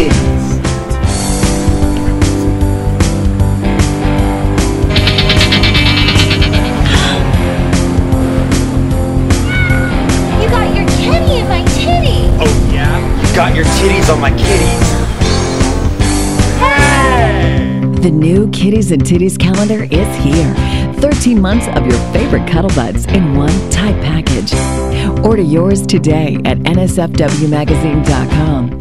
Titties. You got your kitty in my titty. Oh yeah? You got your titties on my kitties. Hey! The new Kitties and Titties calendar is here. 13 months of your favorite cuddle buds in one tight package. Order yours today at NSFWmagazine.com.